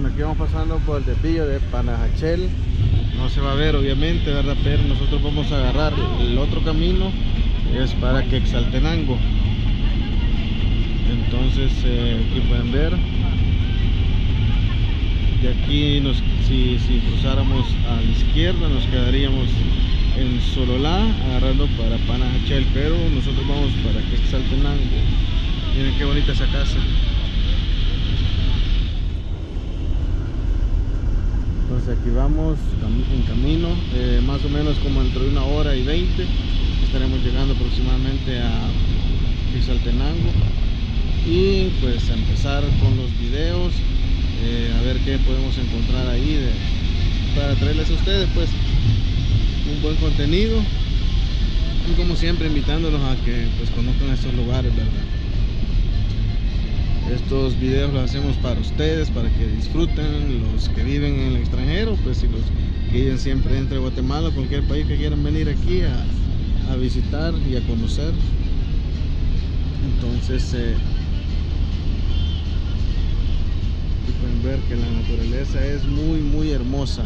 aquí vamos pasando por el desvío de Panajachel. No se va a ver obviamente, ¿verdad? Pero nosotros vamos a agarrar el otro camino, es para Quetzaltenango. Entonces aquí pueden ver. De aquí si cruzáramos a la izquierda nos quedaríamos en Sololá agarrando para Panajachel, pero nosotros vamos para Quetzaltenango. Miren qué bonita esa casa. Entonces aquí vamos en camino, más o menos como entre 1 hora y 20 estaremos llegando aproximadamente a Quetzaltenango. Y pues a empezar con los videos, a ver qué podemos encontrar ahí para traerles a ustedes pues un buen contenido, y como siempre invitándolos a que pues conozcan estos lugares, ¿verdad? Estos videos los hacemos para ustedes, para que disfruten, los que viven en el extranjero, pues, y los que viven siempre entre Guatemala o cualquier país que quieran venir aquí a visitar y a conocer. Entonces pueden ver que la naturaleza es muy hermosa.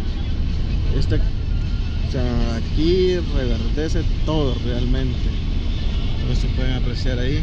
O sea, aquí reverdece todo realmente, como se pueden apreciar ahí.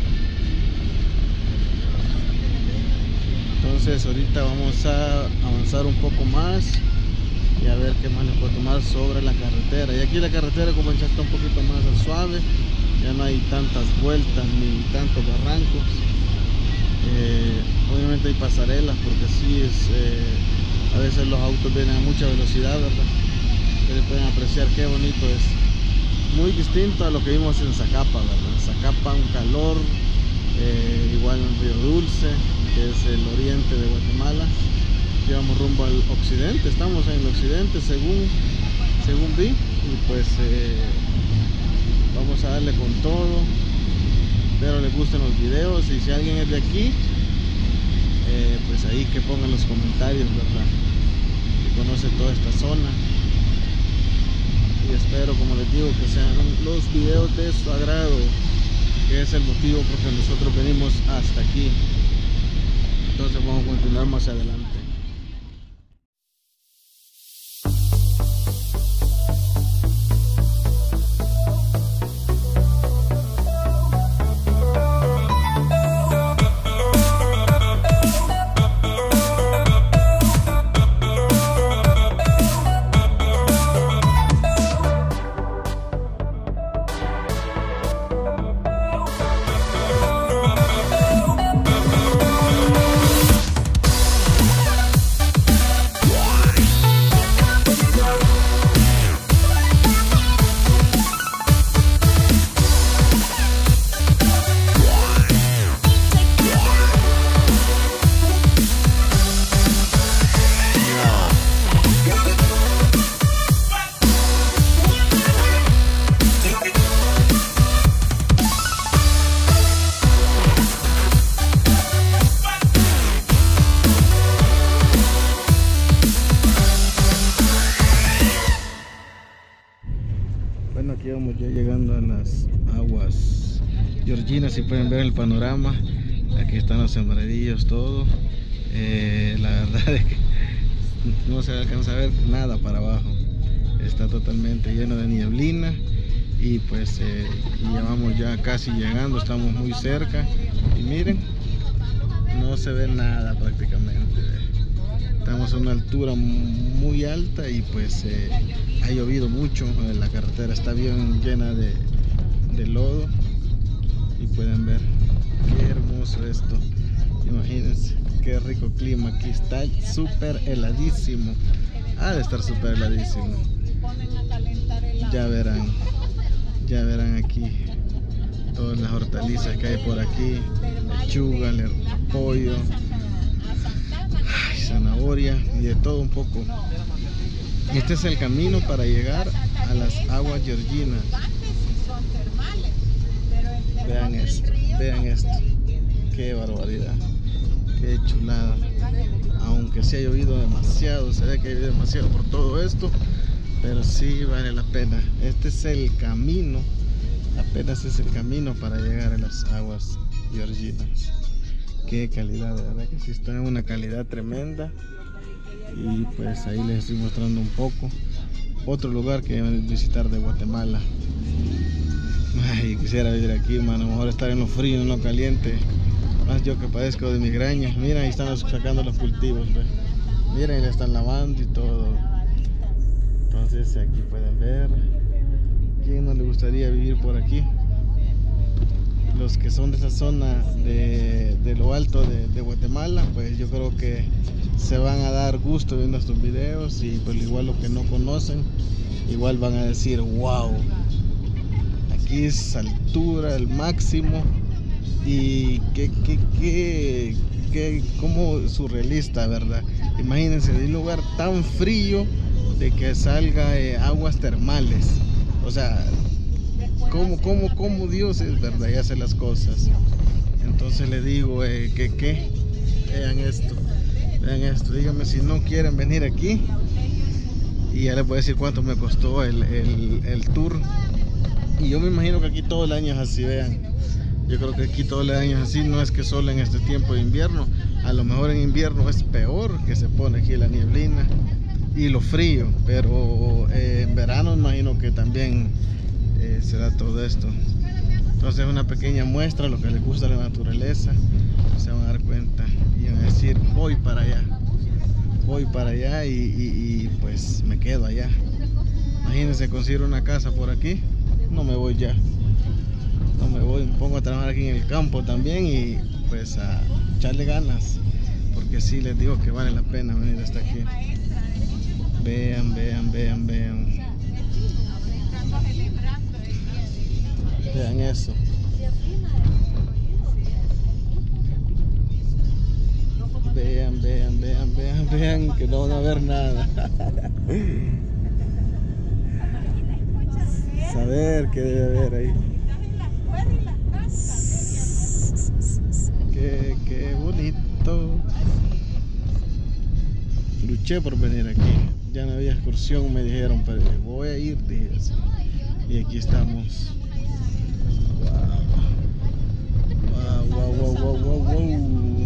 Entonces ahorita vamos a avanzar un poco más y a ver qué más les puedo tomar sobre la carretera. Y aquí la carretera como ya está un poquito más al suave, ya no hay tantas vueltas ni tantos barrancos. Obviamente hay pasarelas porque así es, a veces los autos vienen a mucha velocidad, ¿verdad? Ustedes pueden apreciar qué bonito es. Muy distinto a lo que vimos en Zacapa, ¿verdad? En Zacapa un calor, igual en Río Dulce, que es el oriente de Guatemala. Llevamos rumbo al occidente, estamos en el occidente según vi, y pues vamos a darle con todo. Espero les gusten los videos, y si alguien es de aquí, pues ahí que pongan los comentarios, ¿verdad? Que conoce toda esta zona. Y espero, como les digo, que sean los videos de su agrado, que es el motivo por el que nosotros venimos hasta aquí. Entonces vamos a continuar más adelante. Bueno, aquí vamos ya llegando a las aguas georginas. Si pueden ver el panorama, aquí están los sembradillos, todo. La verdad es que no se alcanza a ver nada para abajo, está totalmente lleno de nieblina. Y pues ya vamos ya casi llegando, estamos muy cerca, y miren, no se ve nada prácticamente. Estamos a una altura muy alta y pues ha llovido mucho, la carretera está bien llena de lodo, y pueden ver qué hermoso esto. Imagínense qué rico clima, aquí está súper heladísimo, ha de estar súper heladísimo. Ya verán aquí todas las hortalizas que hay por aquí, lechuga, repollo, zanahoria y de todo un poco. Este es el camino para llegar a las aguas georginas. Vean esto, qué barbaridad, qué chulada. Aunque se ha llovido demasiado, se ve que ha llovido demasiado por todo esto, pero sí vale la pena. Este es el camino, apenas es el camino para llegar a las aguas georginas. Qué calidad, de verdad que sí está en una calidad tremenda. y pues ahí les estoy mostrando un poco. Otro lugar que deben visitar de Guatemala. Ay, quisiera vivir aquí, mano. Mejor estar en lo frío, en lo caliente. Más yo que padezco de migraña. Mira, ahí están sacando los cultivos, ¿ve? Miren, le están lavando y todo. Entonces aquí pueden ver. ¿Quién no le gustaría vivir por aquí? Los que son de esa zona de lo alto de Guatemala, pues yo creo que se van a dar gusto viendo estos videos, y pues igual los que no conocen, igual van a decir wow, aquí es altura, el máximo, y como surrealista, ¿verdad? Imagínense, de un lugar tan frío de que salga aguas termales, o sea, ¿Cómo Dios es, verdad, y hace las cosas? Entonces le digo vean esto, díganme si no quieren venir aquí, y ya les voy a decir cuánto me costó el tour. Y yo me imagino que aquí todo el año es así, vean. Yo creo que aquí todo el año es así, no es que solo en este tiempo de invierno. A lo mejor en invierno es peor, que se pone aquí la nieblina y lo frío, pero en verano imagino que también será todo esto. Entonces una pequeña muestra, lo que les gusta la naturaleza, se van a dar cuenta y van a decir voy para allá y pues me quedo allá. Imagínense, consigo una casa por aquí, no me voy ya, no me voy, me pongo a trabajar aquí en el campo también, y pues a echarle ganas, porque sí les digo que vale la pena venir hasta aquí. Vean. Vean eso. Vean que no van a ver nada. Saber qué debe haber ahí. Qué bonito. Luché por venir aquí. Ya no había excursión, me dijeron, pero voy a ir, dije así. Y aquí estamos. Wow.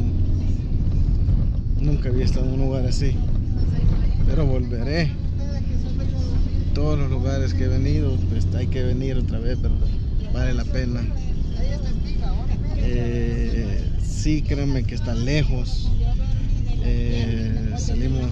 Nunca había estado en un lugar así, pero volveré. Todos los lugares que he venido, pues hay que venir otra vez, ¿verdad? Vale la pena. Sí, créanme que está lejos. Salimos,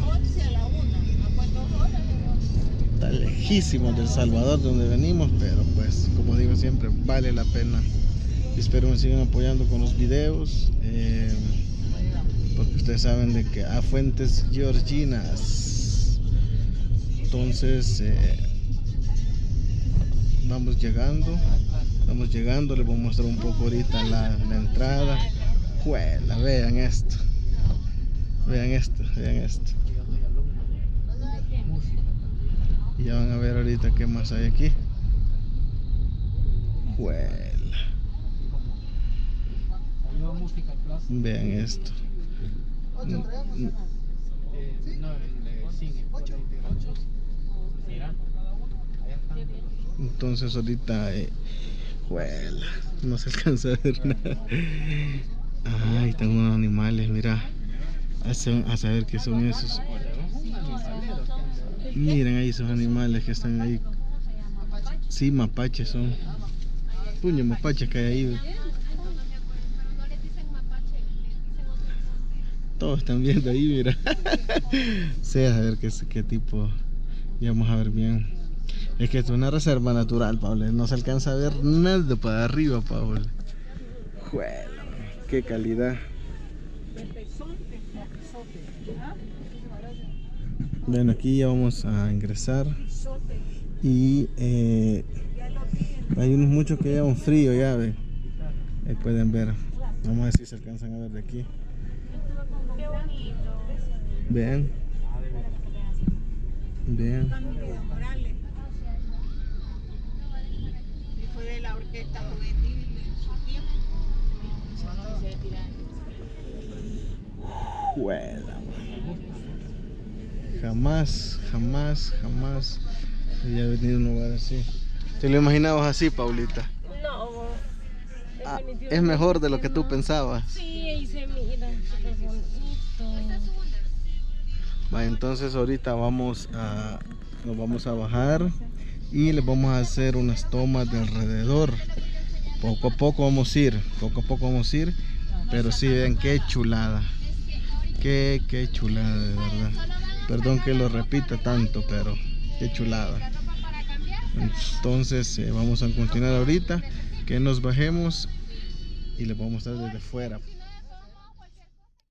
está lejísimos del Salvador, donde venimos, pero pues como digo siempre, vale la pena. Espero me sigan apoyando con los videos, porque ustedes saben de que a fuentes georginas. Entonces vamos llegando, les voy a mostrar un poco ahorita la entrada. Juela, vean esto. Y ya van a ver ahorita qué más hay aquí. Juela. Vean esto. Entonces ahorita juela, no se alcanza a ver nada. Ahí están unos animales, mira. A saber qué son esos. Miren ahí esos animales que están ahí. Sí, mapaches son. Puño, mapaches que hay ahí. Todos están viendo ahí, mira. Sí, a ver qué tipo. Y vamos a ver bien. Es que es una reserva natural, Pablo. No se alcanza a ver nada para arriba, Pablo. Juela, qué calidad. Bueno, aquí ya vamos a ingresar. Y hay unos muchos que llevan frío, ya ve. Ahí pueden ver. Vamos a ver si se alcanzan a ver de aquí. Vean. Fue de la orquesta juvenil en su tiempo. Juela. Jamás había venido a un lugar así. ¿Te lo imaginabas así, Paulita? No, es mejor de lo que tú pensabas. Sí, ahí se mira súper bonito. Entonces ahorita nos vamos a bajar y les vamos a hacer unas tomas de alrededor. Poco a poco vamos a ir, pero sí, vean qué chulada, qué chulada, de verdad. Perdón que lo repita tanto, pero qué chulada. Entonces vamos a continuar ahorita, que nos bajemos y les voy a mostrar desde fuera.